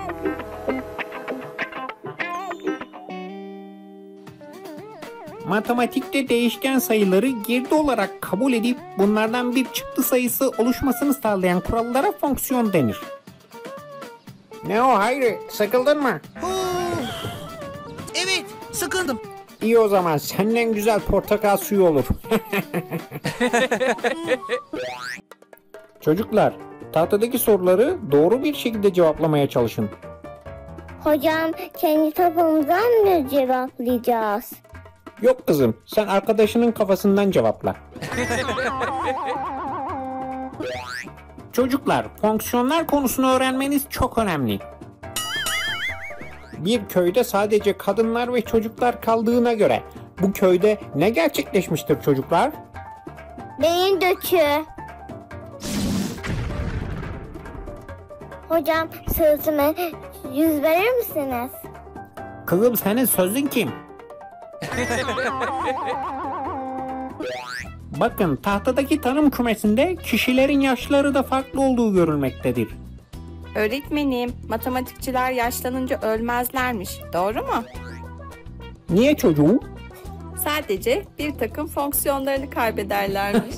Matematikte değişken sayıları girdi olarak kabul edip bunlardan bir çıktı sayısı oluşmasını sağlayan kurallara fonksiyon denir. Ne o Hayri, sıkıldın mı? Evet, sıkıldım. İyi o zaman senden güzel portakal suyu olur. Çocuklar, tahtadaki soruları doğru bir şekilde cevaplamaya çalışın. Hocam kendi kafamızdan mı cevaplayacağız? Yok kızım, sen arkadaşının kafasından cevapla. Çocuklar, fonksiyonlar konusunu öğrenmeniz çok önemli. Bir köyde sadece kadınlar ve çocuklar kaldığına göre bu köyde ne gerçekleşmiştir çocuklar? Beyin dökü. Hocam sözüme yüz verir misiniz? Kızım senin sözün kim? Bakın tahtadaki tanım kümesinde kişilerin yaşları da farklı olduğu görülmektedir. Öğretmenim, matematikçiler yaşlanınca ölmezlermiş. Doğru mu? Niye çocuğum? Sadece bir takım fonksiyonlarını kaybederlermiş.